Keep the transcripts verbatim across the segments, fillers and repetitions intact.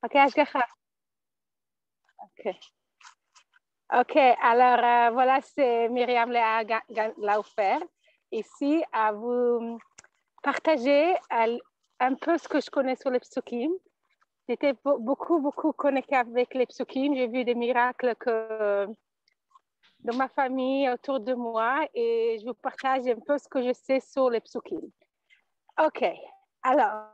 Ok, השגחה. Ok. Ok, alors euh, voilà, c'est Myriam Léa Laufer, ici à vous partager un peu ce que je connais sur les psukim. J'étais beaucoup, beaucoup connectée avec les psukim. J'ai vu des miracles que dans ma famille, autour de moi, et je vous partage un peu ce que je sais sur les psukim. Ok, alors,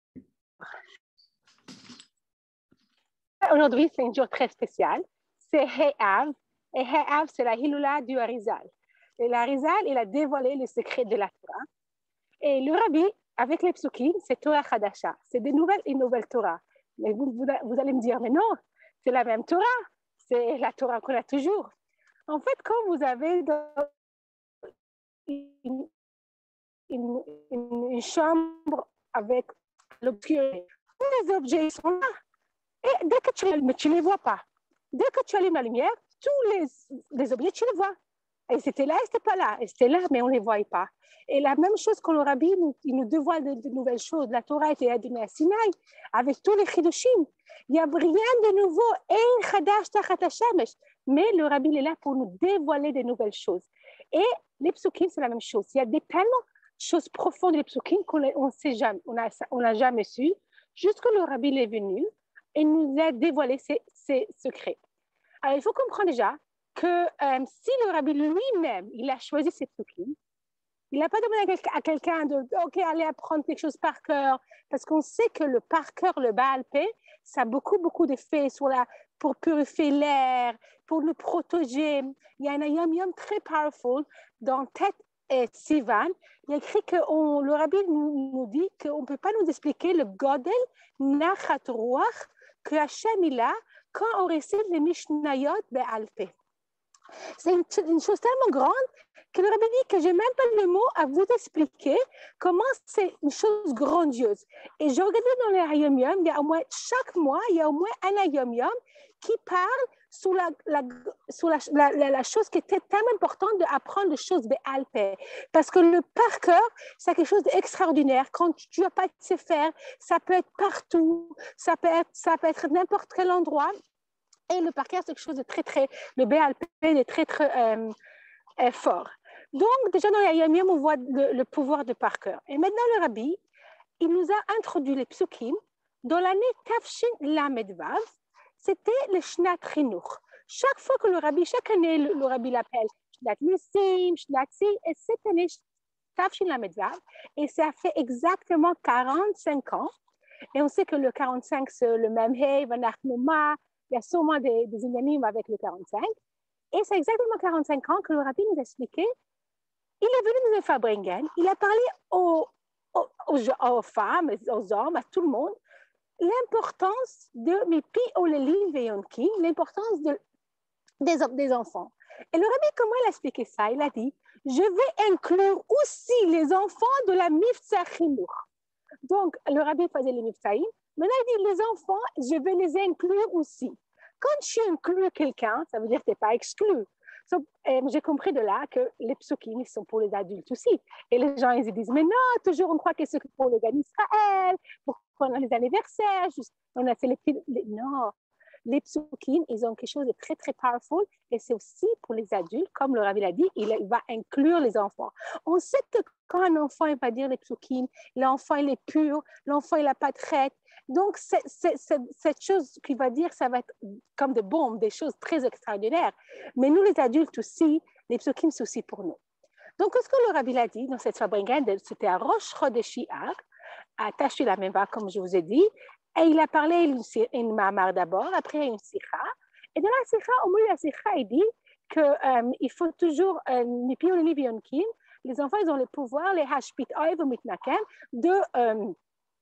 aujourd'hui, c'est un jour très spécial. C'est Hei Av, et Hei Av, c'est la Hilula du Harizal. Et l'Harizal, il a dévoilé le secret de la Torah. Et le Rabbi, avec les psukim, c'est Torah Chadasha. C'est des nouvelles et nouvelles Torah. Mais vous, vous, vous allez me dire, mais non, c'est la même Torah. C'est la Torah qu'on a toujours. En fait, quand vous avez une, une, une, une chambre avec l'obscurité, les objets sont là. Et dès que tu les allumes, tu ne les vois pas. Dès que tu allumes la lumière, tous les, les objets, tu les vois. Et c'était là, et c'était pas là. Et c'était là, mais on ne les voyait pas. Et la même chose quand le Rabbi, il nous dévoile de, de nouvelles choses. La Torah était donnée à Sinaï, avec tous les chidushim. Il n'y a rien de nouveau. Ein chadash tachat hashemesh. Mais le Rabbi, il est là pour nous dévoiler de nouvelles choses. Et les psukim, c'est la même chose. Il y a des tellement de choses profondes des psukim qu'on ne sait jamais, on n'a on a jamais su, jusque le Rabbi est venu et nous a dévoilé ses, ses secrets. Alors, il faut comprendre déjà que euh, si le Rabbi lui-même, il a choisi ses psukim, il n'a pas demandé à quelqu'un de « OK, allez apprendre quelque chose par cœur », parce qu'on sait que le par cœur, le Baal Pé, ça a beaucoup, beaucoup d'effets sur la, pour purifier l'air, pour nous protéger. Il y a un Yom Yom très powerful dans Tête et Sivan. Il y a écrit que on, le Rabbi nous, nous dit qu'on ne peut pas nous expliquer le Godel Nachat Ruach que Hachem il a quand on récite les Mishnayot Baal Pé. C'est une, une chose tellement grande que le Rabbi dit que je n'ai même pas le mot à vous expliquer comment c'est une chose grandiose. Et je regardais dans les Hayom Yom, il y a au moins, chaque mois, il y a au moins un Hayom Yom qui parle sur la, la, sur la, la, la, la chose qui était tellement importante d'apprendre les choses Baal Pé. Parce que le par cœur, c'est quelque chose d'extraordinaire. Quand tu ne vas pas te faire, ça peut être partout, ça peut être, ça peut être n'importe quel endroit. Et le par cœur, c'est quelque chose de très, très, le Baal Pé est très, très euh, euh, fort. Donc, déjà dans Yom Yom, on voit le, le pouvoir de par cœur. Et maintenant, le Rabbi, il nous a introduit les psukim dans l'année Tafshin Lamed Vav. C'était le Shnat Chinuch. Chaque fois que le Rabbi, chaque année, le, le Rabbi l'appelle Shnat Nissim, Shnat Si, et cette année, Tafshin Lamed Vav, et ça fait exactement quarante-cinq ans. Et on sait que le quarante-cinq, c'est le même Hey, Vanach Noma, il y a sûrement des, des unanimes avec le quarante-cinq. Et c'est exactement quarante-cinq ans que le Rabbi nous a expliqué. Il est venu nous faire bringen, il a parlé aux, aux, aux, aux femmes, aux hommes, à tout le monde, l'importance de Mipi Olelin Veyonkin, l'importance de, des, des enfants. Et le Rabbi, comment il a expliqué ça? Il a dit, je vais inclure aussi les enfants de la Miftzah Chinuch. Donc, le Rabbi faisait les Miftzahim. Maintenant, il dit, les enfants, je vais les inclure aussi. Quand tu inclus quelqu'un, ça veut dire que tu n'es pas exclu. So, j'ai compris de là que les psukim, ils sont pour les adultes aussi. Et les gens, ils disent, mais non, toujours on croit que c'est pour le gars d'Israël, pourquoi on a les anniversaires, juste, on a fait les petits... Les... Non, les psukim, ils ont quelque chose de très, très powerful, et c'est aussi pour les adultes, comme le Rabbi l'a dit, il, il va inclure les enfants. On sait que quand un enfant, il va dire les psukim, l'enfant, il est pur, l'enfant, il n'a pas de traite. Donc, c'est, c'est, c'est, cette chose qu'il va dire, ça va être comme des bombes, des choses très extraordinaires. Mais nous, les adultes aussi, les psukim, c'est aussi pour nous. Donc, ce que le Rabbi l'a dit dans cette Fabringade, c'était à Rosh Chodesh Iyar, à Tashil Ameva, comme je vous ai dit, et il a parlé une, une mamar d'abord, après une sikha. Et dans la sikha, au milieu de la sikha, il dit qu'il euh, faut toujours, Mipi ou les Vionkim, les enfants, ils ont le pouvoir, les hashpit oev ou mitnakem, de... Euh,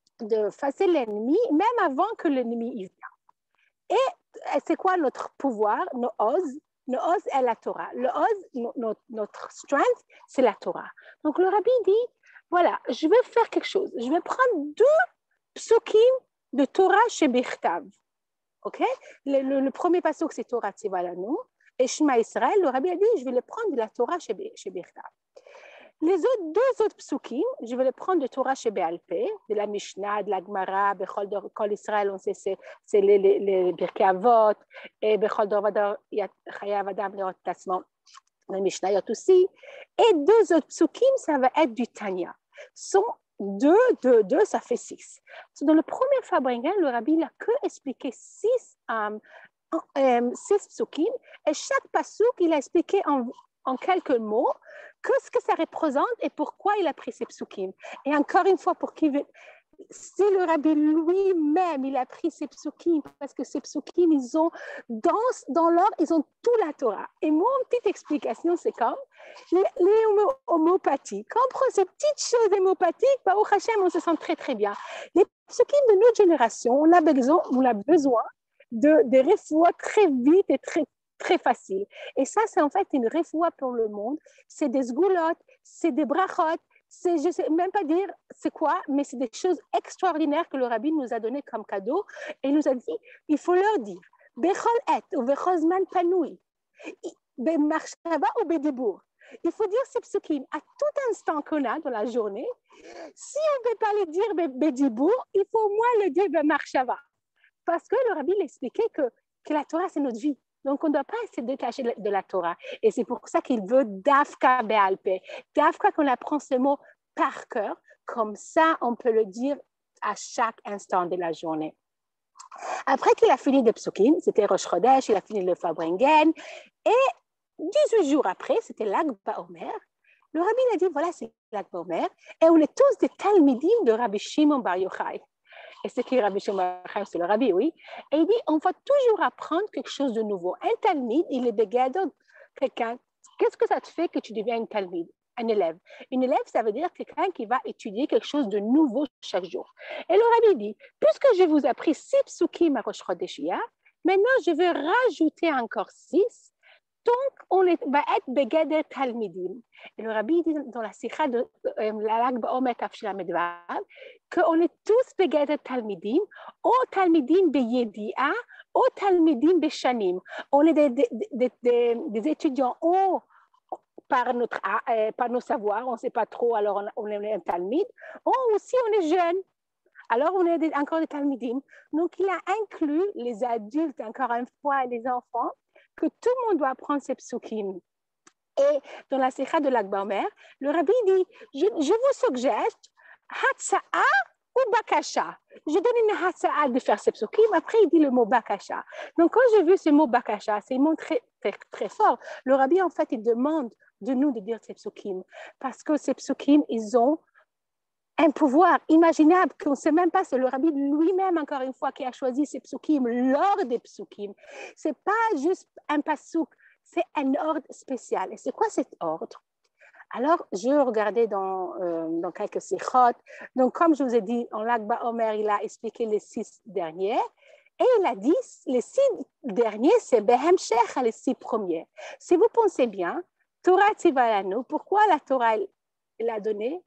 de fasser l'ennemi, même avant que l'ennemi y vienne. Et c'est quoi notre pouvoir, nos oz? Nos oz est la Torah. Le oz, no, no, notre strength, c'est la Torah. Donc le Rabbi dit, voilà, je vais faire quelque chose. Je vais prendre deux psukim de Torah chez Birtav. OK? Le, le, le premier pasuk, c'est Torah Tzivalanu. Et Shema Israël, le Rabbi a dit, je vais le prendre de la Torah chez, chez Birtav. Les autres, deux autres psukim, je vais les prendre de Torah chez Béal Pé, de la Mishnah, de la Gemara, Bechol Kol Israël, on sait, c'est, c'est les, les, les Birkei Avot, et Bechol Dor Vador, Chayav Adam, Leot Tassement, la Mishnayot aussi. Et deux autres psukim, ça va être du Tanya. Sont deux, deux, deux, ça fait six. Dans le premier Fabringen, le rabbi n'a que expliqué six, um, um, six psukim, et chaque pasuk, il a expliqué en, en quelques mots que ce que ça représente et pourquoi il a pris ces psukim. Et encore une fois, pour qui veut... si le rabbi lui-même, il a pris ces psukim, parce que ces psukim, ils ont, dans, dans l'ordre, ils ont tout la Torah. Et mon petite explication, c'est comme les, les homopathies. Quand on prend ces petites choses homopathiques, bah, au Hachem, on se sent très, très bien. Les psukim de notre génération, on a besoin, on a besoin de, de refoua très vite et très très facile. Et ça, c'est en fait une refoua pour le monde. C'est des sgoulottes, c'est des brachot, c'est, je ne sais même pas dire c'est quoi, mais c'est des choses extraordinaires que le rabbi nous a donné comme cadeau. Et il nous a dit, il faut leur dire, bechol et ou bechol zman panoui, b'marshava ou b'dibour. Il faut dire ces psukim à tout instant qu'on a dans la journée. Si on ne peut pas le dire b'dibour, il faut au moins le dire b'marshava. Parce que le rabbi l'expliquait que, que la Torah, c'est notre vie. Donc, on ne doit pas se détacher de la Torah. Et c'est pour ça qu'il veut Dafka Béal Pé. Dafka, qu'on apprend ce mot par cœur. Comme ça, on peut le dire à chaque instant de la journée. Après qu'il a fini de Psukim, c'était Rosh Chodesh, il a fini le Fabringen. Et dix-huit jours après, c'était l'Ag Baomer. Le rabbi a dit, voilà, c'est l'Ag Baomer. Et on est tous des Talmidim de Rabbi Shimon Bar Yochai. Et c'est qui Rabbi Shimon Bar Yochai, c'est le rabbi, oui. Et il dit, on va toujours apprendre quelque chose de nouveau. Un talmid, il est bégadon, quelqu'un. Qu'est-ce que ça te fait que tu deviens un talmid, un élève? Un élève, ça veut dire quelqu'un qui va étudier quelque chose de nouveau chaque jour. Et le rabbi dit, puisque je vous ai appris six psukim à Rosh Chodesh, maintenant je vais rajouter encore six. Donc, on est, va être Begader Talmidim. Et le rabbi dit dans la sikha de euh, la Lag Baomer Tafshila Medvav qu'on est tous Begader Talmidim, ou Talmidim Beyedi'a, ou Talmidim Beshanim. On est des, des, des, des, des étudiants ou par, notre, euh, par nos savoirs, on ne sait pas trop, alors on, on est un Talmid, ou aussi on est jeune. Alors, on est des, encore des Talmidim. Donc, il a inclus les adultes, encore une fois, et les enfants, que tout le monde doit apprendre ces psukim. Et dans la sikha de l'Ag Baomer, le rabbi dit, je, je vous suggère hatsa'a ou bakasha. Je donne une hatsa'a de faire ces psukim, après il dit le mot bakasha. Donc quand j'ai vu ce mot bakasha, c'est un mot très, très, très fort. Le rabbi, en fait, il demande de nous de dire ces psukim, parce que ces psukim, ils ont un pouvoir imaginable qu'on ne sait même pas, c'est le rabbi lui-même, encore une fois, qui a choisi ces psukim, l'ordre des psukim. Ce n'est pas juste un pasuk, c'est un ordre spécial. Et c'est quoi cet ordre? Alors, je regardais dans, euh, dans quelques sikhot. Donc, comme je vous ai dit, en Lag Baomer, il a expliqué les six derniers. Et il a dit, les six derniers, c'est Behemshech, les six premiers. Si vous pensez bien, Torah Tzivayanu, pourquoi la Torah l'a donné?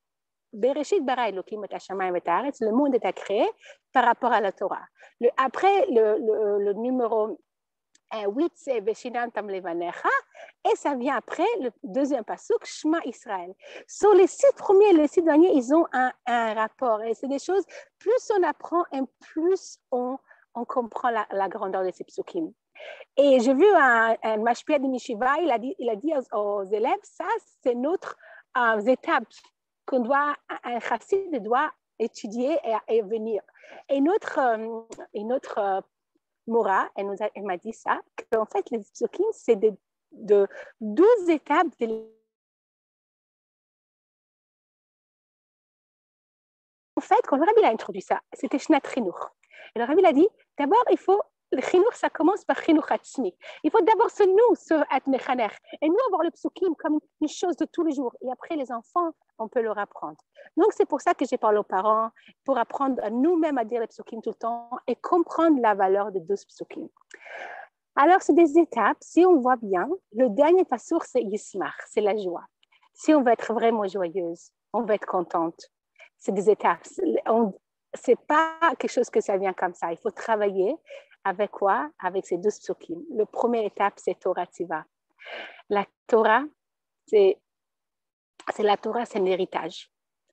Bereshit bara Elokim et hashamayim et haaretz, le monde est créé par rapport à la Torah. Le, après, le, le, le numéro huit, c'est Veshinantam levanecha, et ça vient après, le deuxième pasuk, Shema Israël. Sur les six premiers et les six derniers, ils ont un, un rapport. Et c'est des choses, plus on apprend, et plus on, on comprend la, la grandeur de ces psukim. Et j'ai vu un, un mashpia de Mishiva, il a dit, il a dit aux, aux élèves, ça, c'est notre euh, étape qu'on doit, un chassid doit étudier et, et venir. Et notre, euh, et notre euh, Mora, elle, nous a, elle m'a dit ça, qu'en fait, les psukim, c'est de, de douze étapes de... En fait, quand le rabbi a introduit ça, c'était Shnat Chinuch. Et le rabbi a dit, d'abord, il faut, le Chinuch, ça commence par Chinuch Atzmi. Il faut d'abord se nous, se être mechaner. Et nous, avoir le psukim comme une chose de tous les jours. Et après, les enfants, on peut leur apprendre. Donc, c'est pour ça que j'ai parlé aux parents, pour apprendre à nous-mêmes à dire les psukim tout le temps et comprendre la valeur de douze psukim. Alors, c'est des étapes. Si on voit bien, le dernier passour, c'est Yismach, c'est la joie. Si on veut être vraiment joyeuse, on veut être contente. C'est des étapes. Ce n'est pas quelque chose que ça vient comme ça. Il faut travailler avec quoi? Avec ces douze psukim. La première étape, c'est Torah Tziva. La Torah, c'est c'est la Torah, c'est un héritage.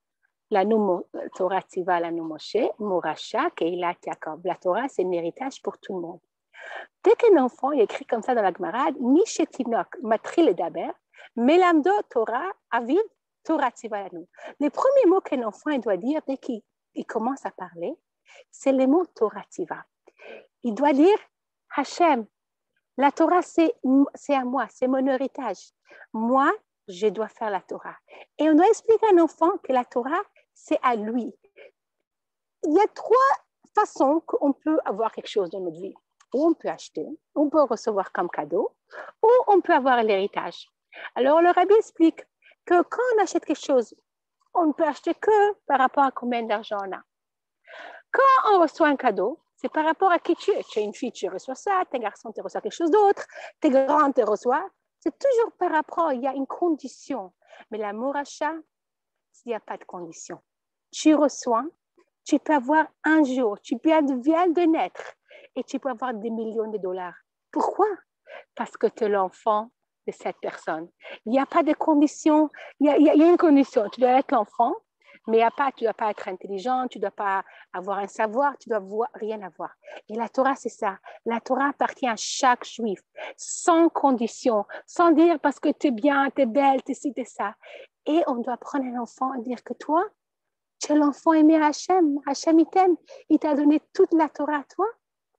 La Torah Tiva, la Moshe, Moracha, Keilat Yaakov. La Torah, c'est un héritage pour tout le monde. Dès qu'un enfant est écrit comme ça dans la Gemara, Mishetinok, Matril et Daber, Melamdo Torah, Aviv, Torah Tiva Lanu. Les premiers mots qu'un enfant doit dire dès qu'il commence à parler, c'est les mots Torah Tiva. Il doit dire Hachem. La Torah, c'est, c'est à moi, c'est mon héritage. Moi, je dois faire la Torah. Et on doit expliquer à un enfant que la Torah, c'est à lui. Il y a trois façons qu'on peut avoir quelque chose dans notre vie. Ou on peut acheter, on peut recevoir comme cadeau, ou on peut avoir l'héritage. Alors, le rabbi explique que quand on achète quelque chose, on ne peut acheter que par rapport à combien d'argent on a. Quand on reçoit un cadeau, c'est par rapport à qui tu es. Tu es une fille, tu reçois ça, t'es un garçon, tu reçois quelque chose d'autre, t'es grand, tu reçois. C'est toujours par rapport, il y a une condition. Mais l'amour achat, il n'y a pas de condition. Tu reçois, tu peux avoir un jour, tu viens de naître et tu peux avoir des millions de dollars. Pourquoi? Parce que tu es l'enfant de cette personne. Il n'y a pas de condition, il y a, il y a une condition, tu dois être l'enfant, mais il y a pas, tu ne dois pas être intelligent, tu ne dois pas avoir un savoir, tu ne dois rien avoir. Et la Torah, c'est ça. La Torah appartient à chaque juif, sans condition, sans dire parce que tu es bien, tu es belle, tu es ci, tu es ça. Et on doit prendre un enfant et dire que toi, tu es l'enfant aimé Hachem. Hachem, il t'aime. Il t'a donné toute la Torah à toi.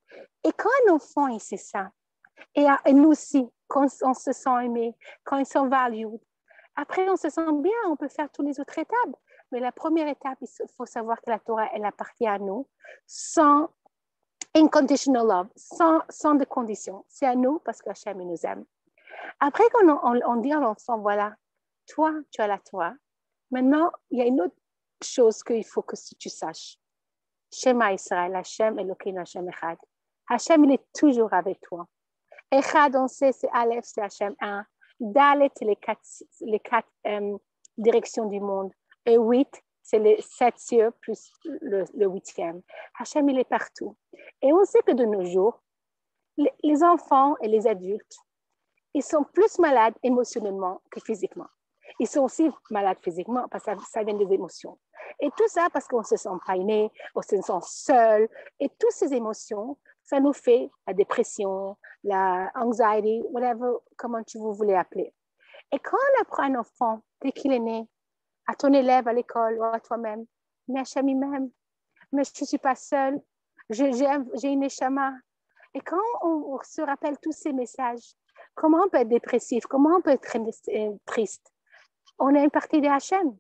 Et quand un enfant, il sait ça, et, et nous aussi, quand on se sent aimé, quand ils sont valued, après, on se sent bien, on peut faire toutes les autres étapes. Mais la première étape, il faut savoir que la Torah, elle appartient à nous, sans unconditional love, sans, sans de conditions. C'est à nous parce que Hachem, il nous aime. Après, quand on, on, on dit à l'enfant, voilà, toi, tu as la Torah. Maintenant, il y a une autre chose qu'il faut que tu saches. Shema Israël, Hachem, Elokeinu Hachem Echad. Hachem, il est toujours avec toi. Echad, on sait, c'est Aleph, c'est Hachem un. Dalet, c'est les quatre, les quatre euh, directions du monde. Et huit, c'est les sept cieux plus le, le huitième. Hachem, il est partout. Et on sait que de nos jours, les, les enfants et les adultes, ils sont plus malades émotionnellement que physiquement. Ils sont aussi malades physiquement parce que ça, ça vient des émotions. Et tout ça parce qu'on se sent pas aimé, on se sent seul. Et toutes ces émotions, ça nous fait la dépression, la anxiety, whatever, comment tu vous voulez appeler. Et quand on apprend un enfant, dès qu'il est né, à ton élève à l'école ou à toi-même, mais Hachem même, mais je ne suis pas seule, j'ai, j'ai, j'ai une échama. Et quand on, on se rappelle tous ces messages, comment on peut être dépressif, comment on peut être triste, on a une partie de Hachem.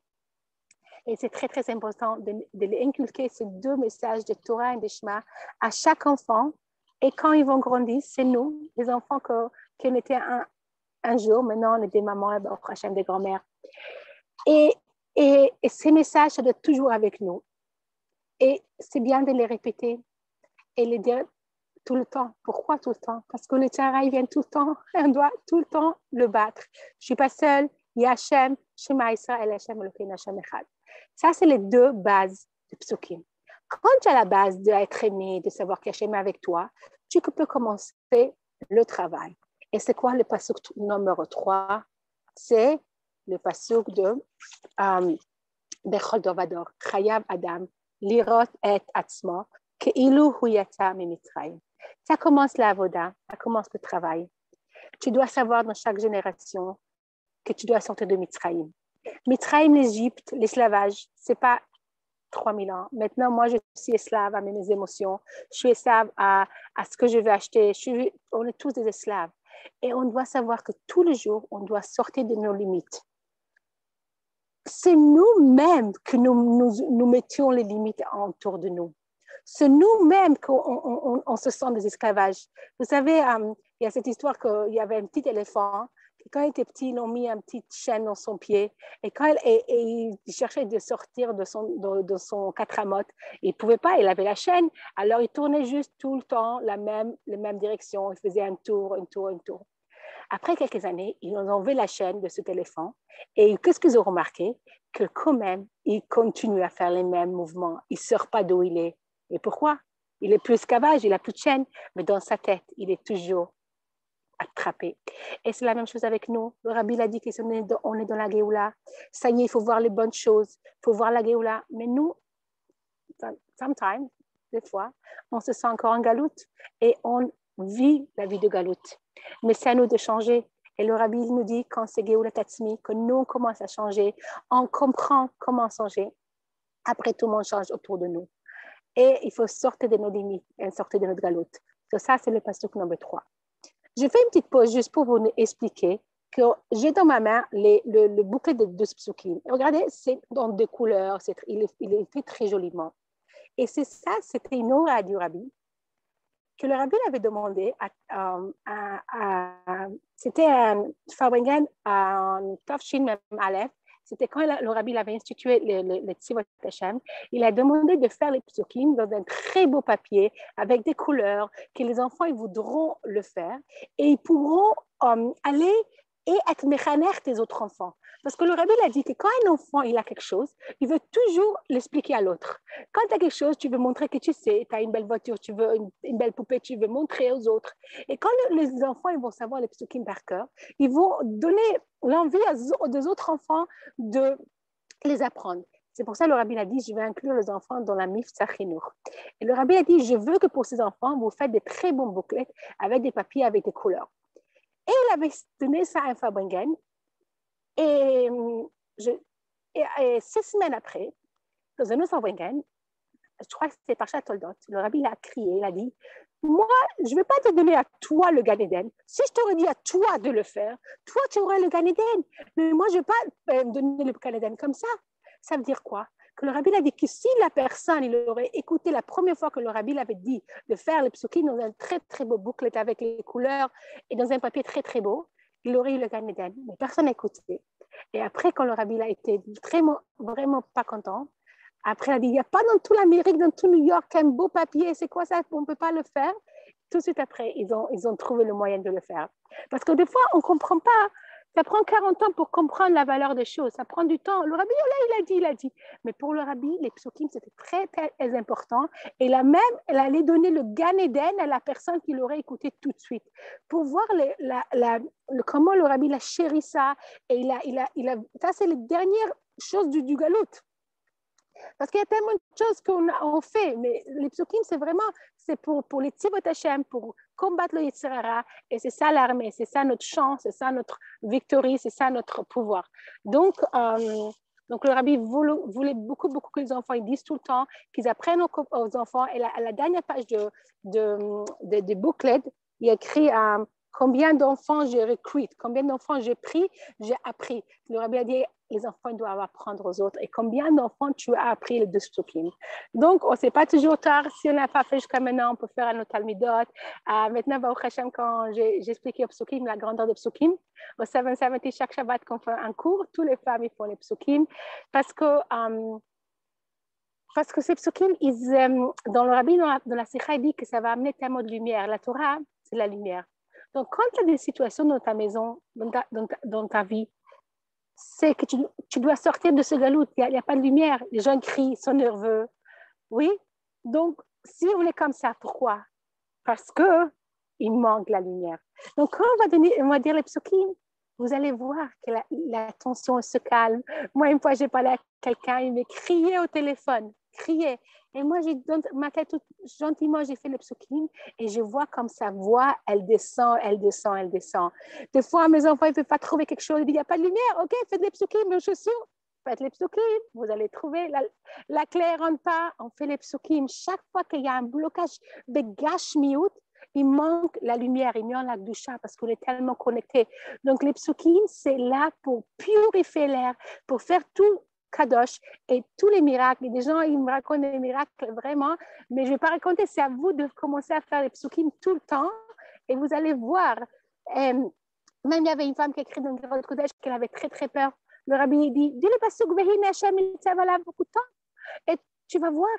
Et c'est très, très important de, de inculquer ces deux messages de Torah et de Shema à chaque enfant. Et quand ils vont grandir, c'est nous, les enfants que, qui on était un, un jour, maintenant on est des mamans, et ben, au Hachem, des grands-mères. Et, et, et ces messages, ça doit être toujours avec nous. Et c'est bien de les répéter et les dire tout le temps. Pourquoi tout le temps? Parce que le Tara, il vient tout le temps. On doit tout le temps le battre. Je ne suis pas seule. Il y a Hachem, Shema Israël, Hachem, Elokeinu Hachem Echad. Ça, c'est les deux bases de Psukim. Quand tu as la base d'être aimé, de savoir qu'Hachem est avec toi, tu peux commencer le travail. Et c'est quoi le pasuk numéro trois? C'est le pasuk de um, Bechol Dovador, Chayav Adam, Lirot et Atzmo, Keilu hu yatsa mimitzrayim. Ça commence la avoda, ça commence le travail. Tu dois savoir dans chaque génération que tu dois sortir de Mitzrayim. Mitzrayim, l'Égypte, l'esclavage, c'est pas trois mille ans. Maintenant, moi, je suis esclave à mes émotions. Je suis esclave à, à ce que je veux acheter. Je suis, on est tous des esclaves. Et on doit savoir que tous les jours, on doit sortir de nos limites. C'est nous-mêmes que nous, nous, nous mettions les limites autour de nous. C'est nous-mêmes qu'on on, on, on se sent des esclavages. Vous savez, um, il y a cette histoire qu'il y avait un petit éléphant. Quand il était petit, ils ont mis une petite chaîne dans son pied. Et quand il, et, et il cherchait de sortir de son, de, de son quatre-amotes, il ne pouvait pas, il avait la chaîne. Alors, il tournait juste tout le temps la même, la même direction. Il faisait un tour, un tour, un tour. Après quelques années, ils ont enlevé la chaîne de cet éléphant. Et qu'est-ce qu'ils ont remarqué? Que quand même, il continue à faire les mêmes mouvements. Il ne sort pas d'où il est. Et pourquoi? Il est plus esclavage, il n'a plus de chaîne. Mais dans sa tête, il est toujours attraper. Et c'est la même chose avec nous. Le Rabbi l'a dit qu'on est, on est dans la Géoula. Ça y est, il faut voir les bonnes choses. Il faut voir la Géoula. Mais nous, sometimes, des fois, on se sent encore en galoute et on vit la vie de galoute. Mais c'est à nous de changer. Et le Rabbi nous dit, quand c'est Géoula Tatsmi, que nous, on commence à changer, on comprend comment changer. Après, tout le monde change autour de nous. Et il faut sortir de nos limites et sortir de notre galoute. Donc ça, c'est le pasuk numéro trois. Je fais une petite pause juste pour vous expliquer que j'ai dans ma main les, le, le bouquet de deux psukim. Regardez, c'est dans deux couleurs, c'est, il, est, il est fait très joliment. Et c'est ça, c'était une aura du Rabbi, que le Rabbi avait demandé à, à, à, à c'était un Fabringen, un Tafshin Mem Aleph. C'était quand le Rabbi avait institué le, le, le Tzivot Hashem, il a demandé de faire les psukim dans un très beau papier avec des couleurs que les enfants ils voudront le faire et ils pourront um, aller et être méchaner des autres enfants. Parce que le Rabbi a dit que quand un enfant il a quelque chose, il veut toujours l'expliquer à l'autre. Quand tu as quelque chose, tu veux montrer que tu sais, tu as une belle voiture, tu veux une, une belle poupée, tu veux montrer aux autres. Et quand le, les enfants ils vont savoir les psukim par cœur, ils vont donner l'envie aux deux autres enfants de les apprendre. C'est pour ça que le Rabbi a dit, je vais inclure les enfants dans la Miftzah Chinour. Et le Rabbi a dit, je veux que pour ces enfants, vous faites des très bons bouclettes avec des papiers, avec des couleurs. Et il avait donné ça à un Fabringen. Et, je, et, et six semaines après, dans un autre Fabringen, je crois que c'était par Chatoldot, le Rabbi a crié, il a dit, moi, je ne vais pas te donner à toi le Gan Eden. Si je t'aurais dit à toi de le faire, toi, tu aurais le Gan Eden. Mais moi, je ne vais pas euh, donner le Gan Eden comme ça. Ça veut dire quoi? Que le Rabbi a dit que si la personne, il aurait écouté la première fois que le Rabbi avait dit de faire le psukim dans un très, très beau booklet avec les couleurs et dans un papier très, très beau, il aurait eu le Gan Eden. Mais personne n'a écouté. Et après, quand le Rabbi a été vraiment, vraiment pas content, après, il a dit, il n'y a pas dans toute l'Amérique, dans tout New York, un beau papier, c'est quoi ça, on ne peut pas le faire. Tout de suite après, ils ont, ils ont trouvé le moyen de le faire. Parce que des fois, on ne comprend pas. Ça prend quarante ans pour comprendre la valeur des choses. Ça prend du temps. Le Rabbi, là, il a dit, il a dit. Mais pour le Rabbi, les psukim, c'était très, très important. Et là même, elle allait donner le Gan Eden à la personne qui l'aurait écouté tout de suite. Pour voir les, la, la, le, comment le Rabbi l'a chéri ça. Et il a, il a, il a, ça, c'est les dernières choses du, du galoute. Parce qu'il y a tellement de choses qu'on on fait, mais les psukim, c'est vraiment, c'est pour, pour les Tzivot Hashem, pour combattre le Yetzer Hara, et c'est ça l'armée, c'est ça notre chance, c'est ça notre victoire, c'est ça notre pouvoir. Donc, euh, donc le Rabbi voulait, voulait beaucoup, beaucoup que les enfants ils disent tout le temps, qu'ils apprennent aux, aux enfants, et la, à la dernière page de, de, de, de booklet, il y a écrit euh, combien d'enfants j'ai recruté, combien d'enfants j'ai pris, j'ai appris. Le Rabbi a dit, les enfants ils doivent apprendre aux autres. Et combien d'enfants tu as appris les deux psukim? Donc, on ne sait pas toujours tard. Si on n'a pas fait jusqu'à maintenant, on peut faire un autre talmidot. Euh, maintenant, Baruch Hashem, quand j'ai, j'ai expliqué au psukim, la grandeur des psukim, au sept sept, chaque Shabbat qu'on fait un cours, toutes les femmes ils font les psukim. Parce que, um, parce que ces psukim, ils, um, dans le Rabbi, dans la, dans la Sikha, il dit que ça va amener tellement de lumière. La Torah, c'est la lumière. Donc, quand tu as des situations dans ta maison, dans ta, dans ta, dans ta vie, c'est que tu, tu dois sortir de ce galoute. Il n'y a, a pas de lumière. Les gens crient, sont nerveux. Oui. Donc, si on est comme ça, pourquoi? Parce qu'il manque la lumière. Donc, quand on va, donner, on va dire les psukim, vous allez voir que la, la tension se calme. Moi, une fois, j'ai parlé à quelqu'un, il m'a crié au téléphone. Crié. Et moi, j'ai dans ma tête, tout, gentiment, j'ai fait le psukim et je vois comme sa voix, elle descend, elle descend, elle descend. Des fois, mes enfants, ils ne peuvent pas trouver quelque chose. Ils disent, il n'y a pas de lumière. OK, faites les psukim, mes chaussures. Faites les psukim. Vous allez trouver. La, la clé ne rentre pas. On fait les psukim. Chaque fois qu'il y a un blocage de gashmiut, il manque la lumière, il manque la doucha parce qu'on est tellement connecté. Donc, les psukim, c'est là pour purifier l'air, pour faire tout Kadosh et tous les miracles. Et des gens, ils me racontent des miracles vraiment, mais je ne vais pas raconter, c'est à vous de commencer à faire les psukim tout le temps et vous allez voir. Et même il y avait une femme qui a écrit dans le Gérald Kodesh qu'elle avait très très peur. Le Rabbi dit, dis le pasuk Vehin Hashem Nitzavalav beaucoup de temps. Et tu vas voir,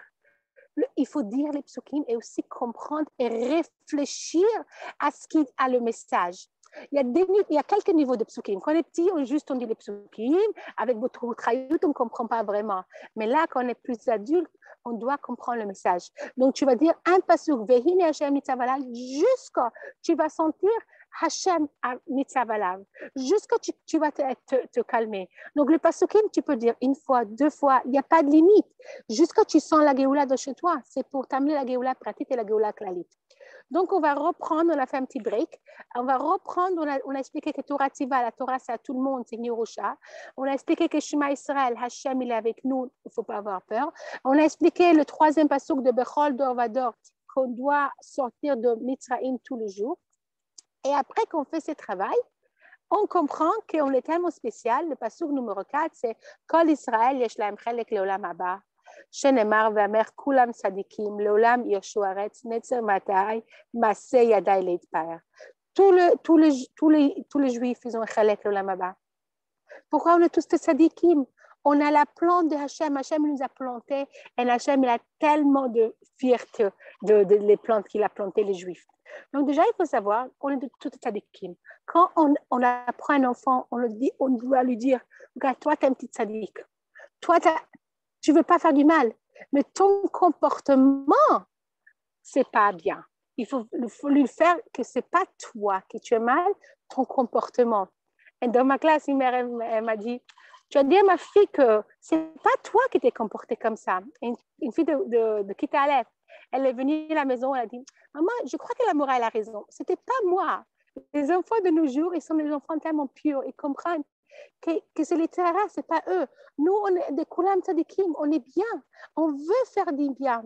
il faut dire les psukim et aussi comprendre et réfléchir à ce qui a le message. Il y, a des, il y a quelques niveaux de psukim. Quand on est petit, on juste on dit les psukim. Avec votre trayout, on ne comprend pas vraiment. Mais là, quand on est plus adulte, on doit comprendre le message. Donc, tu vas dire un pasuk, Vehine Hashem Nitzavalav, jusqu'à tu vas sentir Hachem a mis sa valable. Jusqu'à tu, tu vas te, te, te calmer. Donc, le pasukim, tu peux dire une fois, deux fois, il n'y a pas de limite. Jusqu'à tu sens la Géoula de chez toi. C'est pour t'amener la Géoula pratique et la Géoula klalit. Donc, on va reprendre, on a fait un petit break. On va reprendre, on a, on a expliqué que Torah Tiva, la Torah, c'est à tout le monde, c'est Yerusha. On a expliqué que Shema Israël, Hachem, il est avec nous, il ne faut pas avoir peur. On a expliqué le troisième pasuk de Bechol Dor Vador, qu'on doit sortir de Mitzraïm tous les jours. Et après qu'on fait ce travail, on comprend qu'on est tellement spécial. Le pasuk numéro quatre, c'est Kol Israël yesh lahem chelek leolam haba. שנאמר ואמר כולם צדיקים, לעולם ירשו הארץ, נצר מתי, מעשה ידי להתפאר. Tous les, tous, les, tous, les, tous les juifs, ils ont chalek l'olam haba. Pourquoi on est tous des tzadikim? On a la plante de Hachem, Hachem nous a planté, et Hachem il a tellement de fierté de, de, de les plantes qu'il a plantées les juifs. Donc déjà, il faut savoir qu'on est de tous des tzadikim. Quand on, on apprend un enfant, on, le dit, on doit lui dire, regarde, toi, tu es un petit tzadik. Toi, tu ne veux pas faire du mal, mais ton comportement, ce n'est pas bien. Il faut, il faut lui faire que ce n'est pas toi qui tu es mal, ton comportement. Et dans ma classe, une mère, elle, elle m'a dit, tu as dit à ma fille que ce n'est pas toi qui t'es comportée comme ça. Une, une fille de, de, de Kita Aleph, elle est venue à la maison, elle a dit, maman, je crois que la morale a raison. Ce n'était pas moi. Les enfants de nos jours, ils sont des enfants tellement purs, ils comprennent que, que c'est les terrains, ce n'est pas eux. Nous, on est des Kulam Tzadikim, on est bien. On veut faire du bien.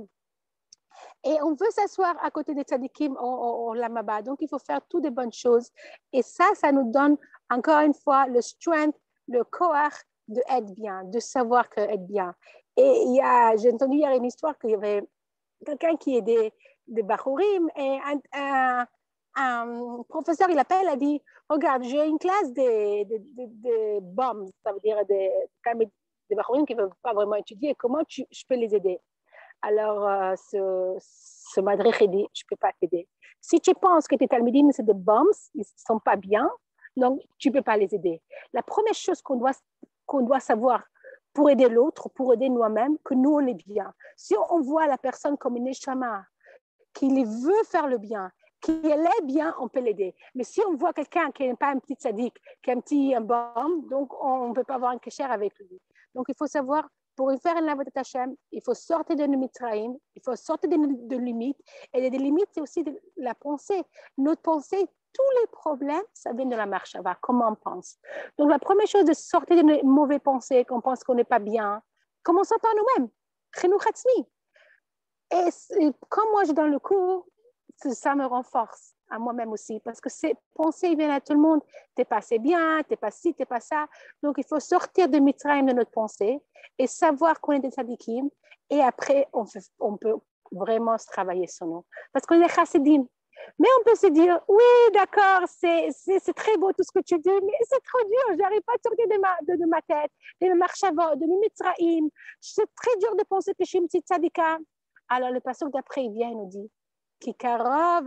Et on veut s'asseoir à côté des tzadikim au, au, au Lamaba. Donc, il faut faire toutes des bonnes choses. Et ça, ça nous donne, encore une fois, le strength, le koach d'être bien, de savoir qu'être bien. Et il y a, j'ai entendu hier une histoire qu'il y avait quelqu'un qui est des, des Bachurim et un, un, un professeur, il appelle, il a dit, regarde, j'ai une classe de, de, de, de bombes, ça veut dire des, des Bachurim qui ne veulent pas vraiment étudier. Comment tu, je peux les aider? Alors, euh, ce, ce madrich dit, je ne peux pas t'aider. Si tu penses que tes talmidim, c'est des bombes, ils ne sont pas bien, donc tu ne peux pas les aider. La première chose qu'on doit, qu'on doit savoir pour aider l'autre, pour aider nous-mêmes, que nous, on est bien. Si on voit la personne comme une neshama, qui veut faire le bien, qui est bien, on peut l'aider. Mais si on voit quelqu'un qui n'est pas un petit sadique, qui est un petit un bombe, donc on ne peut pas avoir un kécher avec lui. Donc, il faut savoir, pour y faire un avodat Hashem, il faut sortir de Mitzraïm, il faut sortir de, de limites. Et des limites, c'est aussi de la pensée. Notre pensée, tous les problèmes, ça vient de la marchava, comment on pense. Donc, la première chose, de sortir de mauvaises pensées, qu'on pense qu'on n'est pas bien, commençons par nous-mêmes. Chenou Chatzmi. Et, et quand moi, je donne le cours, ça me renforce à moi-même aussi, parce que ces pensées viennent à tout le monde. T'es pas assez bien, t'es pas ci, t'es pas ça. Donc, il faut sortir de Mitzrayim de notre pensée et savoir qu'on est des tzadikim. Et après, on, fait, on peut vraiment se travailler sur nous. Parce qu'on est chassidim. Mais on peut se dire, oui, d'accord, c'est, c'est, c'est très beau tout ce que tu dis, mais c'est trop dur, je n'arrive pas à sortir de ma, de, de ma tête, de ma marchavot, de mes Mitzrayim. C'est très dur de penser que je suis une petite tzadika. Alors, le pasteur d'après, il vient et nous dit, tu crois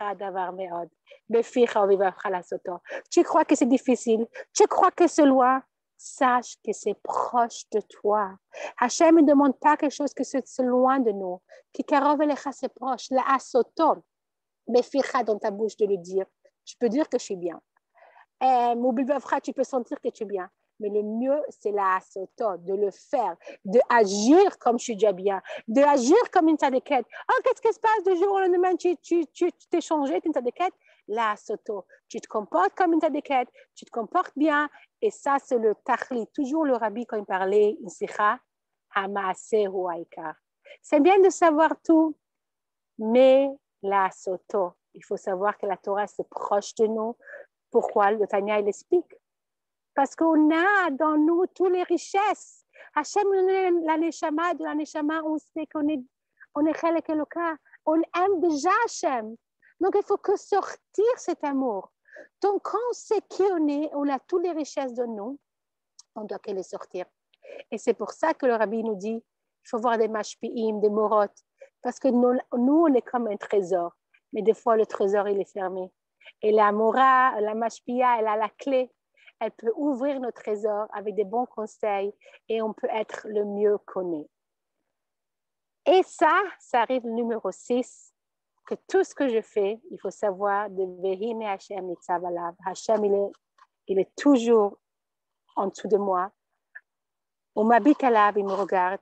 que c'est difficile, tu crois que c'est loin, sache que c'est proche de toi. Hachem ne demande pas quelque chose que c'est loin de nous. C'est proche, la asoto, dans ta bouche de le dire. Je peux dire que je suis bien. Tu peux sentir que tu es bien. Mais le mieux, c'est la soto, de le faire, de agir comme je suis déjà bien, de agir comme une tzadikette. Oh, qu'est-ce qui se passe du jour au lendemain, tu, tu, tu, tu t'es changé, tu es une tzadikette? La soto, tu te comportes comme une tzadikette, tu te comportes bien, et ça, c'est le tachli. Toujours le rabbi, quand il parlait, il sikha, hamaase hu haikar. C'est bien de savoir tout, mais la soto, il faut savoir que la Torah, c'est proche de nous. Pourquoi? Le Tanya, il explique. Parce qu'on a dans nous toutes les richesses. Hachem, la neshama, de la neshama, on sait qu'on est, on est chelek Eloka. On aime déjà Hachem. Donc, il faut que sortir cet amour. Donc, quand on sait qui on est, on a toutes les richesses de nous, on doit les sortir. Et c'est pour ça que le rabbi nous dit, il faut voir des mashpi'im, des morotes. Parce que nous, nous, on est comme un trésor. Mais des fois, le trésor, il est fermé. Et la mora, la mashpi'a, elle a la clé. Elle peut ouvrir nos trésors avec des bons conseils et on peut être le mieux qu'on est. Et ça, ça arrive au numéro six. que tout ce que je fais, il faut savoir de Vehine Hashem Nitzav Alav. Hashem, il est, il est toujours en dessous de moi. On m'habite à l'âme, il me regarde.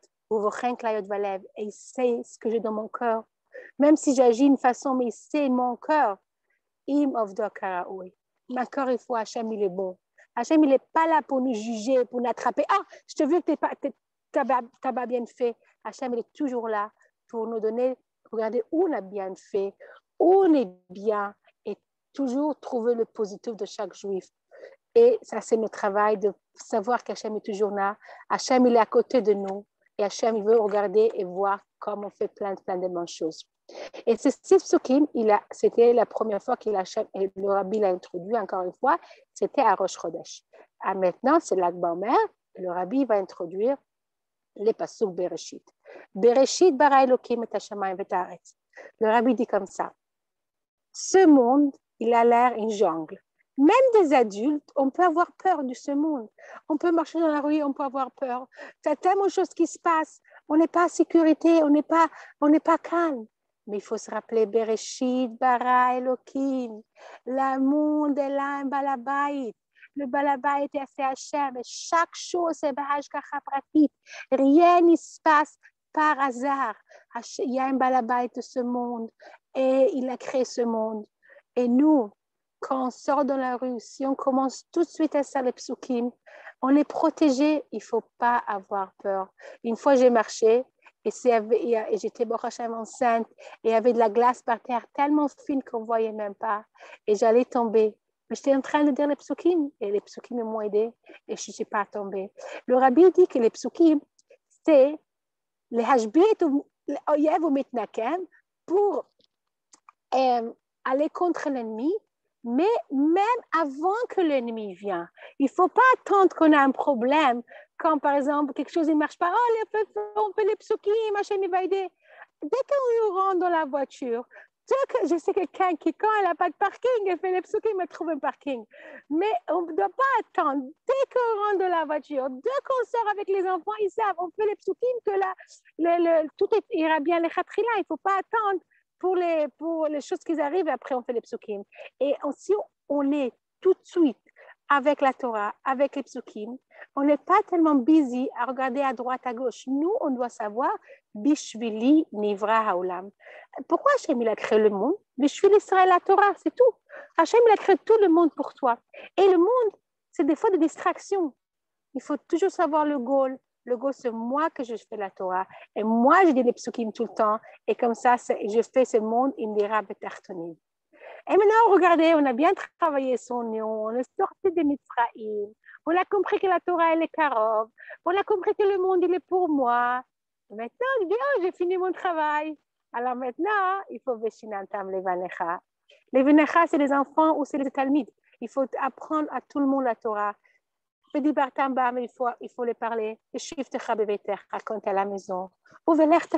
Et il sait ce que j'ai dans mon cœur. Même si j'agis d'une façon, mais il sait mon cœur. Im of Dokaraoui. Mon cœur, il faut Hachem, il est bon. Hachem, il n'est pas là pour nous juger, pour nous attraper. Ah, je te veux que tu n'as pas bien fait. Hachem, il est toujours là pour nous donner, regarder où on a bien fait, où on est bien, et toujours trouver le positif de chaque juif. Et ça, c'est notre travail de savoir qu'Hachem est toujours là. Hachem, il est à côté de nous. Et Hachem, il veut regarder et voir comment on fait plein, plein de bonnes choses. Et ce six psukim, c'était la première fois que le rabbi l'a introduit, encore une fois, c'était à Rosh Chodesh. Ah, maintenant, c'est Lag Baomer, le rabbi va introduire les pasuk Bereshit. Bereshit bara Elokim et hashamayim et haaretz. Le rabbi dit comme ça. Ce monde, il a l'air une jungle. Même des adultes, on peut avoir peur de ce monde. On peut marcher dans la rue, on peut avoir peur. Il y a tellement de choses qui se passent. On n'est pas en sécurité, on n'est pas, on n'est pas calme. Mais il faut se rappeler, Bereshit, bara, Elokim. Le monde est là, un balabait. Le balabait est assez Hachem. Et chaque chose est bahashgacha pratit. Rien ne se passe par hasard. Il y a un balabait de ce monde. Et il a créé ce monde. Et nous, quand on sort dans la rue, si on commence tout de suite à faire les psukim, on est protégé, il ne faut pas avoir peur. Une fois, j'ai marché et, et j'étais enceinte et il y avait de la glace par terre tellement fine qu'on ne voyait même pas. Et j'allais tomber. Mais j'étais en train de dire les psukim et les psukim m'ont aidé et je ne suis pas tombée. Le rabbi dit que les psukim, c'est les hashbit ou oyev ou mitnakem pour euh, aller contre l'ennemi. Mais même avant que l'ennemi vienne, il ne faut pas attendre qu'on a un problème. Quand, par exemple, quelque chose ne marche pas, oh, on fait les psukim, machin, il va aider. Dès qu'on rentre dans la voiture, que, je sais quelqu'un qui, quand elle n'a pas de parking, elle fait les psukim, elle trouve un parking. Mais on ne doit pas attendre. Dès qu'on rentre dans la voiture, dès qu'on sort avec les enfants, ils savent, on fait les psukim, que là, le, le, tout est, ira bien, les khatrila, il ne faut pas attendre. Pour les, pour les choses qui arrivent, après on fait les psukim. Et si on est tout de suite avec la Torah, avec les psukim, on n'est pas tellement busy à regarder à droite, à gauche. Nous, on doit savoir, Bishvili Nivra Haolam. Pourquoi Hachem il a créé le monde? Bishvili Israël la Torah, c'est tout. Hachem il a créé tout le monde pour toi. Et le monde, c'est des fois des distractions. Il faut toujours savoir le goal. Le goal, c'est moi que je fais la Torah. Et moi, je dis les psukim tout le temps. Et comme ça, je fais ce monde, indira betartonim. Et maintenant, regardez, on a bien travaillé son nom. On est sorti de Mitzraïm. On a compris que la Torah, elle est karov. On a compris que le monde, il est pour moi. Et maintenant, je dis, oh, j'ai fini mon travail. Alors maintenant, il faut veshinantam les vanecha. Les vanecha, c'est les enfants ou c'est les talmides. Il faut apprendre à tout le monde la Torah. Il faut, il faut les parler. Quand tu es à la maison. Ou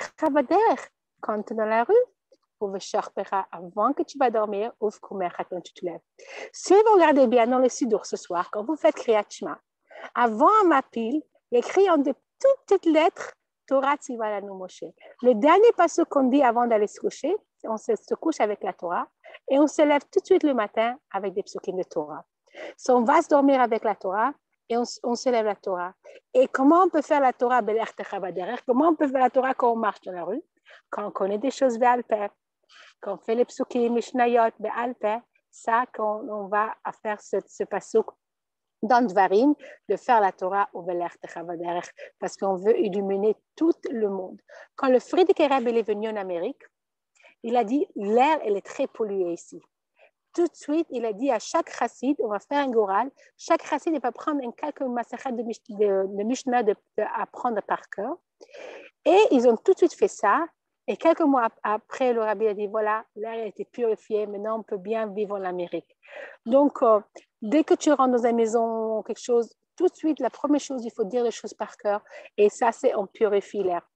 quand tu es dans la rue. Ou avant que tu vas dormir. Ou quand tu te lèves. Si vous regardez bien dans le Sidour ce soir, quand vous faites Kriyat Shema, avant ma pile, il y a écrit en de toutes petites lettres Torah Tzivalanu Moshe. Le dernier passage qu'on dit avant d'aller se coucher, on se, se couche avec la Torah et on se lève tout de suite le matin avec des psukim de Torah. So, on va se dormir avec la Torah. Et on, on se lève la Torah. Et comment on peut faire la Torah? Comment on peut faire la Torah quand on marche dans la rue? Quand on connaît des choses be'alpeh, quand on fait les psukim, mishnayot, be'alpeh, ça, quand on va faire ce, ce pasuk dans Dvarim, de faire la Torah au be'lertech, parce qu'on veut illuminer tout le monde. Quand le Frierdiker Rebbe est venu en Amérique, il a dit l'air, elle est très polluée ici. Tout de suite, il a dit à chaque chassid, on va faire un goral, chaque chassid il va prendre un quelques masachat de, de, de Mishnah de, de apprendre par cœur. Et ils ont tout de suite fait ça. Et quelques mois après, le rabbi a dit, voilà, l'air a été purifié, maintenant on peut bien vivre en Amérique. Donc, euh, dès que tu rentres dans une maison ou quelque chose, tout de suite, la première chose, il faut dire les choses par cœur. Et ça, c'est on purifie l'air.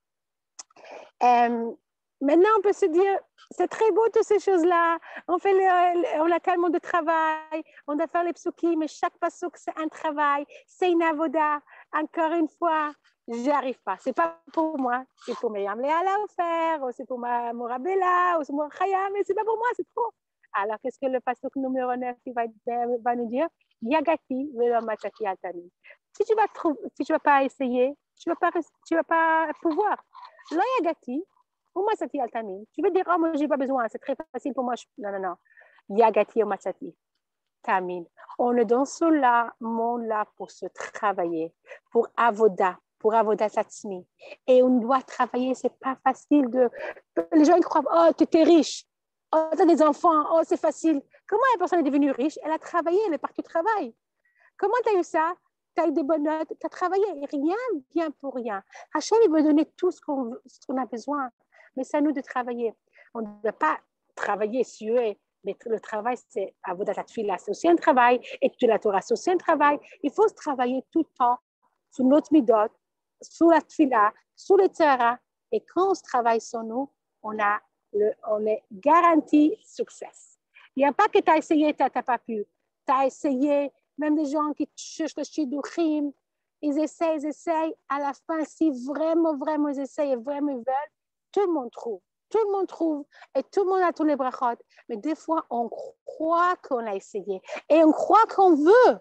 Euh, Maintenant, on peut se dire, c'est très beau toutes ces choses-là. On, fait le, on a tellement de travail. On doit faire les psukim, mais chaque pasuk, c'est un travail. C'est une avoda. encore une fois, j'arrive pas. C'est pas pour moi. C'est pour Myriam Léa Laufer, ou c'est pour ma Morabella, ou c'est pour Chaya, mais c'est pas pour moi, c'est trop. Alors, qu'est-ce que le pasteur numéro neuf va, va nous dire? Yagati velo matati altani. Si tu vas si tu vas pas essayer, tu vas pas tu vas pas pouvoir. Lo yagati ou matati altani. Tu veux dire oh moi j'ai pas besoin, c'est très facile pour moi. Non non non. Yagati ou matati. Tamine. On est dans ce là, monde là pour se travailler, pour avoda, pour avoda satsmi. Et on doit travailler, c'est pas facile de. Les gens ils croient oh tu es riche. Oh, tu as des enfants, oh, c'est facile. Comment la personne est devenue riche? Elle a travaillé, elle est partie du travail. Comment tu as eu ça? Tu as eu des bonnes notes, tu as travaillé. Rien vient pour rien. Hachem, il veut donner tout ce qu'on, ce qu'on a besoin. Mais c'est à nous de travailler. On ne doit pas travailler suer. Mais le travail, c'est Avodat Tfila, c'est aussi un travail. Étudier la Torah, c'est aussi un travail. Il faut se travailler tout le temps sur notre midot, sur la Tfila, sur le Tzara. Et quand on se travaille sur nous, on a Le, on est garanti succès. Il n'y a pas que tu as essayé, tu n'as pas pu. Tu as essayé, même des gens qui cherchent le shidduchim, ils essayent, ils essayent. À la fin, si vraiment, vraiment ils essayent et vraiment ils veulent, tout le monde trouve. Tout le monde trouve et tout le monde a tous les brachot. Mais des fois, on croit qu'on a essayé et on croit qu'on veut.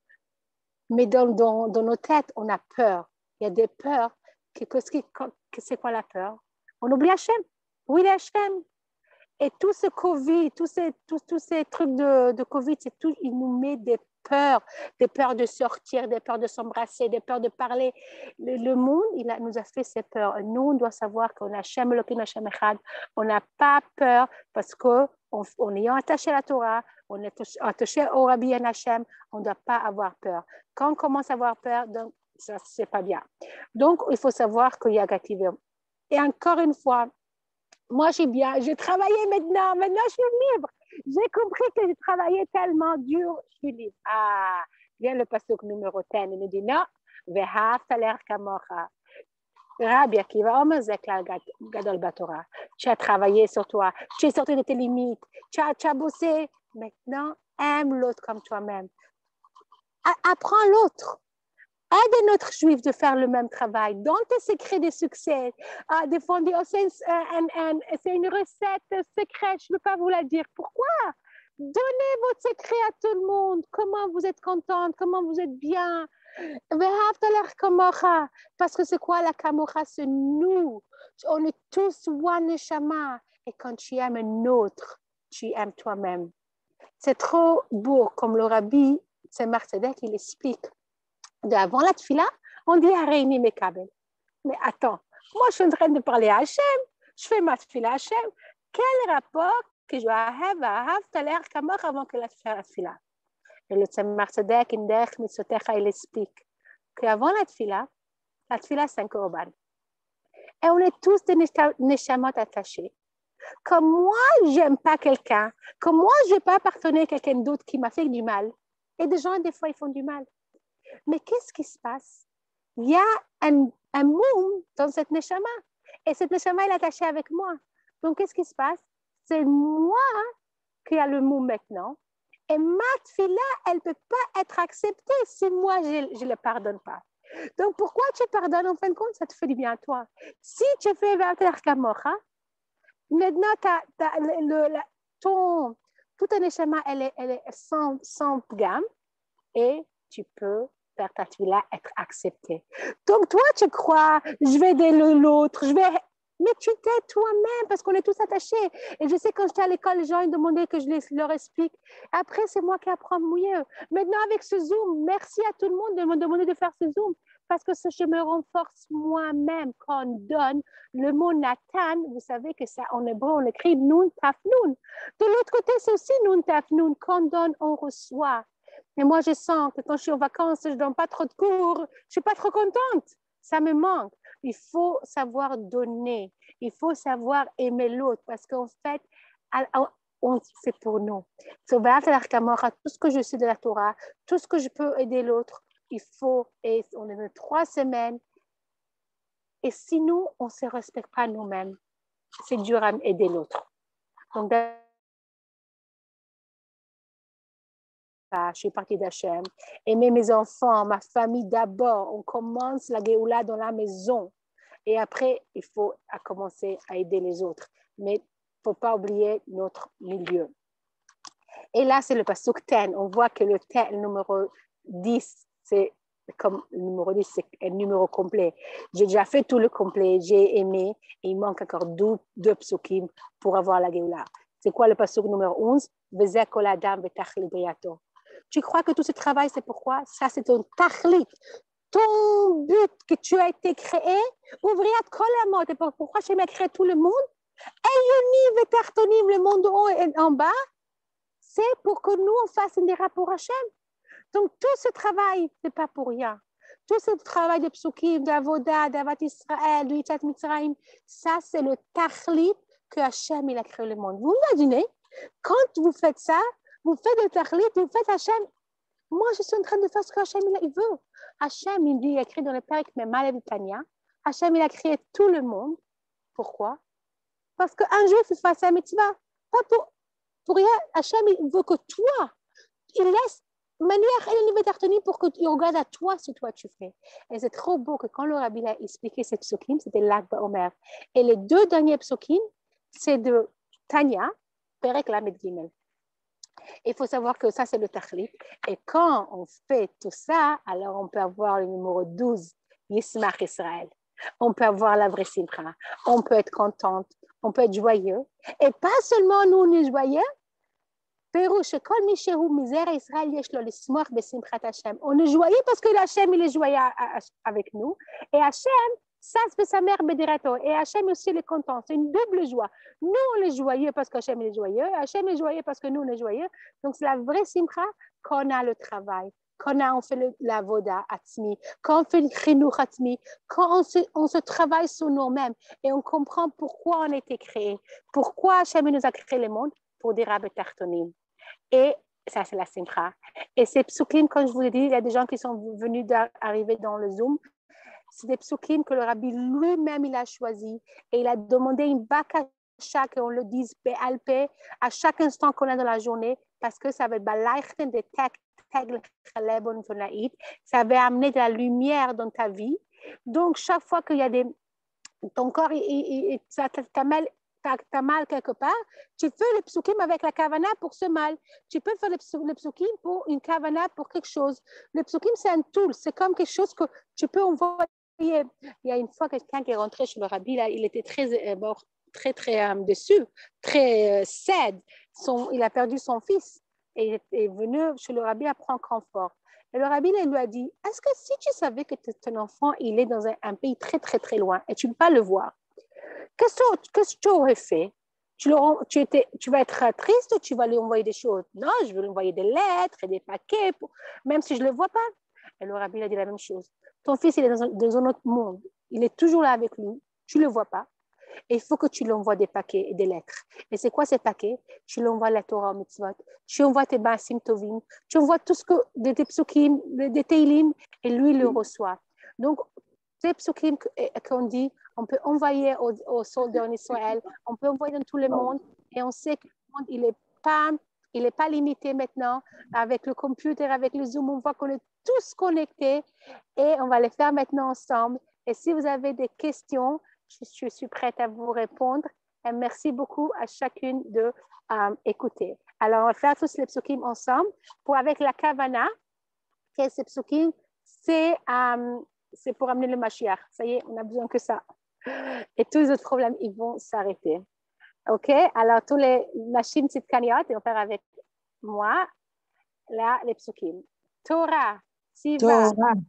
Mais dans, dans, dans nos têtes, on a peur. Il y a des peurs. Que, que, que, c'est quoi la peur? On oublie Hachem. Oui, Hachem. Et tout ce Covid, tous ces, tous, tous ces trucs de, de Covid, c'est tout, il nous met des peurs, des peurs de sortir, des peurs de s'embrasser, des peurs de parler. Le, le monde, il a, nous a fait ces peurs. Nous, on doit savoir qu'on a Hachem, Elohim, Hachem Echad. On n'a pas peur parce qu'en en ayant attaché à la Torah, on est attaché au Rabbi en Hachem, on ne doit pas avoir peur. Quand on commence à avoir peur, donc, ça, c'est pas bien. Donc, il faut savoir qu'il y a Gativé. Et encore une fois, moi, j'ai bien, j'ai travaillé maintenant, maintenant je suis libre. J'ai compris que j'ai travaillé tellement dur, je suis libre. Ah, vient le pasteur numéro dix, il nous dit non, ve'havta le'recha kamocha. Rabbi Akiva, Omer Zekla Gadol Batora. Tu as travaillé sur toi, tu es sorti de tes limites, tu as, tu as bossé. Maintenant, aime l'autre comme toi-même. Apprends l'autre. Aide notre juif de faire le même travail. Dans tes secrets de succès, ah, des fois on dit, oh, c'est, un, un, un, c'est une recette secrète, je ne peux pas vous la dire. Pourquoi? Donnez votre secret à tout le monde. Comment vous êtes contente, comment vous êtes bien. Parce que c'est quoi la kamocha? C'est nous. On est tous one neshama. Et quand tu aimes un autre, tu aimes toi-même. C'est trop beau, comme le rabbi, c'est Marcedek, il explique. Avant la tfila, on dit Hareini Mekabel. Mais attends, moi je suis en train de parler à Hachem, je fais ma tfila à Hachem. Quel rapport que je dois avoir avant que la tfila? Et le Tzemar Tzedek, Indech, Mitzotecha, il explique qu'avant la tfila, la tfila c'est un korban. Et on est tous des neshamot attachés. Comme moi, j'aime pas quelqu'un, comme moi, je ne vais pas pardonner à quelqu'un d'autre qui m'a fait du mal. Et des gens, des fois, ils font du mal. Mais qu'est-ce qui se passe? Il y a un, un moum dans cette neshama. Et cette neshama, elle est attachée avec moi. Donc, qu'est-ce qui se passe? C'est moi qui a le moum maintenant. Et ma tfila, elle ne peut pas être acceptée si moi, je ne le pardonne pas. Donc, pourquoi tu pardonnes? En fin de compte, ça te fait du bien à toi. Si tu fais Verter Kamocha, maintenant, t'as, t'as le, le, la, ton, tout un neshama, elle est, elle est sans, sans gamme. Et tu peux faire ta tfila être acceptée. Donc, toi, tu crois, je vais aider l'autre, je vais... Mais tu t'aides toi-même parce qu'on est tous attachés. Et je sais, quand j'étais à l'école, les gens ils demandaient que je les, leur explique. Après, c'est moi qui apprends mieux. Maintenant, avec ce Zoom, merci à tout le monde de me demander de faire ce Zoom parce que je me renforce moi-même. Quand on donne le mot Nathan, vous savez que ça, en hébreu, on écrit Nun Taf Nun. De l'autre côté, c'est aussi Nun Taf Nun. Quand on donne, on reçoit. Et moi, je sens que quand je suis en vacances, je ne donne pas trop de cours, je ne suis pas trop contente. Ça me manque. Il faut savoir donner. Il faut savoir aimer l'autre parce qu'en fait, c'est pour nous. Tout ce que je sais de la Torah, tout ce que je peux aider l'autre, il faut, et on est dans trois semaines. Et sinon, on ne se respecte pas nous-mêmes. C'est dur à aider l'autre. Donc, pas, je suis partie d'Hachem. Aimer mes enfants, ma famille d'abord. On commence la Géoula dans la maison. Et après, il faut à commencer à aider les autres. Mais il ne faut pas oublier notre milieu. Et là, c'est le pasuk ten. On voit que le ten, le numéro dix, c'est comme le numéro dix, c'est un numéro complet. J'ai déjà fait tout le complet, j'ai aimé, et il manque encore deux, deux psukim pour avoir la Géoula. C'est quoi le pasuk numéro onze? Tu crois que tout ce travail, c'est pourquoi? Ça, c'est ton tachlit. Ton but que tu as été créé, ouvrir kolamot. Et pourquoi j'ai créé tout le monde? Eyonim et tartonim, le monde en haut et en bas, c'est pour que nous, on fasse une déra pour Hachem. Donc, tout ce travail, ce n'est pas pour rien. Tout ce travail de psukim, d'avoda, d'avat Israël, de Yitzhak Mitzrayim, ça, c'est le tachlit que Hachem, il a créé le monde. Vous imaginez, quand vous faites ça, vous faites le tachlit, vous faites Hachem. Moi, je suis en train de faire ce que Hachem, il veut. Hachem, il dit, il a créé dans le Père mais Malev Tanya. Hachem, il a créé tout le monde. Pourquoi? Parce qu'un jour, il fasse un mitzvah. Pas pour, pour rien. Hachem, il veut que toi, il laisse manière et le niveau d'artenie pour qu'il regarde à toi ce que toi tu fais. Et c'est trop beau que quand le rabbi a expliqué ces psukim, c'était l'Ag Ba'omer. Et les deux derniers psukim, c'est de Tanya, Perek Lamed Gimel. Il faut savoir que ça, c'est le tachlit. Et quand on fait tout ça, alors on peut avoir le numéro douze, Yismach Israël. On peut avoir la vraie simcha. On peut être contente. On peut être joyeux. Et pas seulement nous, on est joyeux. On est joyeux parce que Hachem, il est joyeux avec nous. Et Hachem, ça c'est sa mère Bédérato. Et Hachem aussi, il est content. C'est une double joie. Nous, on est joyeux parce qu'Hachem est joyeux. Hachem est joyeux parce que nous, on est joyeux. Donc, c'est la vraie simcha qu'on a le travail, quand on fait le, la voda atzmi, quand on fait le chinuch atzmi, quand on se, on se travaille sur nous-mêmes et on comprend pourquoi on a été créé, pourquoi Hachem nous a créé le monde pour des rabbes tartonim. Et ça, c'est la simcha. Et ces psukim, comme je vous l'ai dit, il y a des gens qui sont venus d'arriver dans le Zoom. C'est des psukim que le rabbi lui-même, il a choisi. Et il a demandé une bakasha, qu'on le dise béalpé, à chaque instant qu'on a dans la journée, parce que ça va balaychten de tek, ça va amener de la lumière dans ta vie. Donc, chaque fois qu'il y a des... Ton corps, il, il, il, ça t'a mal... tu as mal quelque part, tu fais le psukim avec la kavana pour ce mal. Tu peux faire le psukim pour une kavana pour quelque chose. Le psukim, c'est un tool. C'est comme quelque chose que tu peux envoyer. Il y a une fois quelqu'un qui est rentré chez le rabbi, là, il était très, euh, bon, très, très euh, déçu, très euh, sad. Son, il a perdu son fils et il est venu chez le rabbi à prendre confort. Et le rabbi il lui a dit, est-ce que si tu savais que ton enfant, il est dans un, un pays très, très, très loin et tu ne peux pas le voir, Qu'est-ce que, qu'est-ce que tu aurais fait? Tu, tu, étais, tu vas être triste ou tu vas lui envoyer des choses? Non, je vais lui envoyer des lettres et des paquets, pour, même si je ne le vois pas. Et le rabbi a dit la même chose. Ton fils, il est dans un, dans un autre monde. Il est toujours là avec lui. Tu ne le vois pas. Et il faut que tu lui envoies des paquets et des lettres. Et c'est quoi ces paquets? Tu lui envoies la Torah au mitzvot. Tu envoies tes basim tovim. Tu envoies tout ce que, des, des psukim, des teilim, et lui, il le reçoit. Donc, ces psukim qu'on dit, on peut envoyer aux, aux soldats en Israël, on peut envoyer dans tout le monde, et on sait que le monde, il n'est pas, il est pas limité maintenant. Avec le computer, avec le Zoom, on voit qu'on est tous connectés, et on va les faire maintenant ensemble. Et si vous avez des questions, je, je suis prête à vous répondre. Et merci beaucoup à chacune de um, écouter. Alors, on va faire tous les psukim ensemble. Pour, avec la kavana, qu'est-ce que c'est psukim? C'est... Um, c'est pour amener le Mashiach. Ça y est, on n'a besoin que ça. Et tous les autres problèmes, ils vont s'arrêter. OK? Alors, tous les machines tzidkaniot, et on va faire avec moi, là, les psukim. Torah, Siva,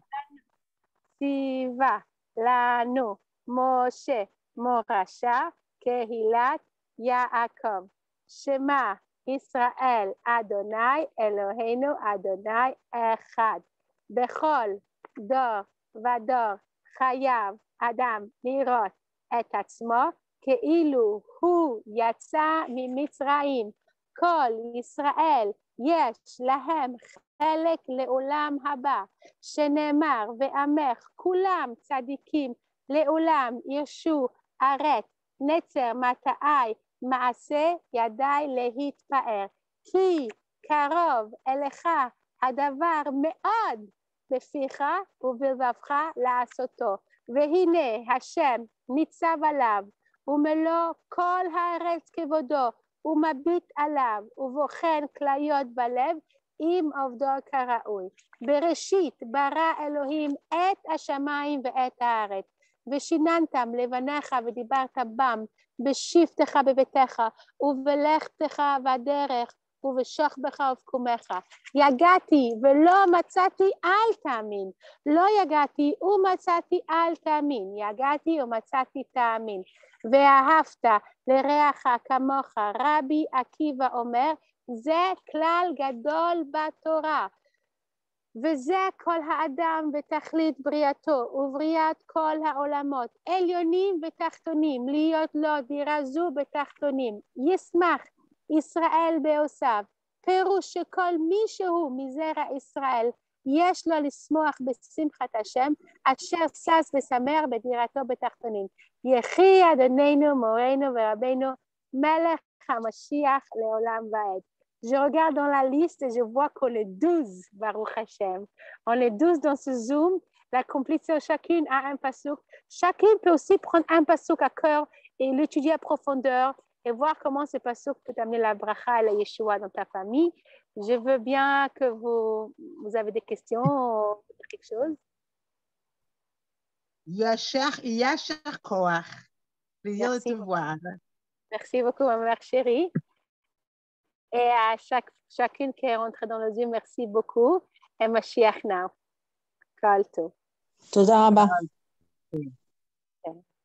Siva, Lano, Moshe, Morasha, Kehilat, Yaakov, Shema, Israël, Adonai, Eloheinu, Adonai, Echad. Bechol, Dor, Vador, Chayav, Adam, Nirot, et Atzmo, Keilu, Hu, Yatsa, Mimitzraim, Kol, Israel, Yesh, Lahem, Chelek, Leolam, Haba, Shenemar, Ve'amer, Kulam, Tzadikim, Leolam, Yeshu, Aret, Netzer, Mata'ai, Maase, Yadai, Lehit, Pa'er, Ki, קרוב אליך הדבר מאוד בפיך ובלבבך לעשותו. והנה השם ניצב עליו, ומלוא כל הארץ כבודו, ומביט עליו, ובוחן כליות בלב, עם עובדו כראוי. בראשית ברא אלוהים את השמיים ואת הארץ, ושיננתם לבניך ודיברת בם, בשבתך בביתך, ובלכתך בדרך, ובשוכבך ובקומך. יגעתי ולא מצאתי, אל תאמין. לא יגעתי ומצאתי, אל תאמין. יגעתי ומצאתי, תאמין. ואהבת לרעך כמוך. רבי עקיבא אומר, זה כלל גדול בתורה. וזה כל האדם בתכלית בריאתו ובריאת כל העולמות, עליונים ותחתונים, להיות לו דירה זו בתחתונים. ישמח ישראל בעושיו, פירוש שכל מישהו מזרע ישראל יש לו לשמוח בשמחת השם, אשר שש ושמח בדירתו בתחתונים. יחי אדוננו מורנו ורבנו מלך המשיח לעולם ועד. Je regarde dans la liste et je vois qu'on est douze, Baruch Hashem. On est douze dans ce Zoom. La complétion, chacune a un passouk. Chacune peut aussi prendre un passouk à cœur et l'étudier à profondeur et voir comment ce passouk peut amener la bracha et la Yeshua dans ta famille. Je veux bien que vous, vous avez des questions ou quelque chose. Yasher, Yasher Koach. Plaisir de te voir. Merci beaucoup, ma mère chérie. Et à chaque, chacune qui est rentrée dans le Zoom, merci beaucoup. Et Mashiach now. Kol tov. תודה רבה.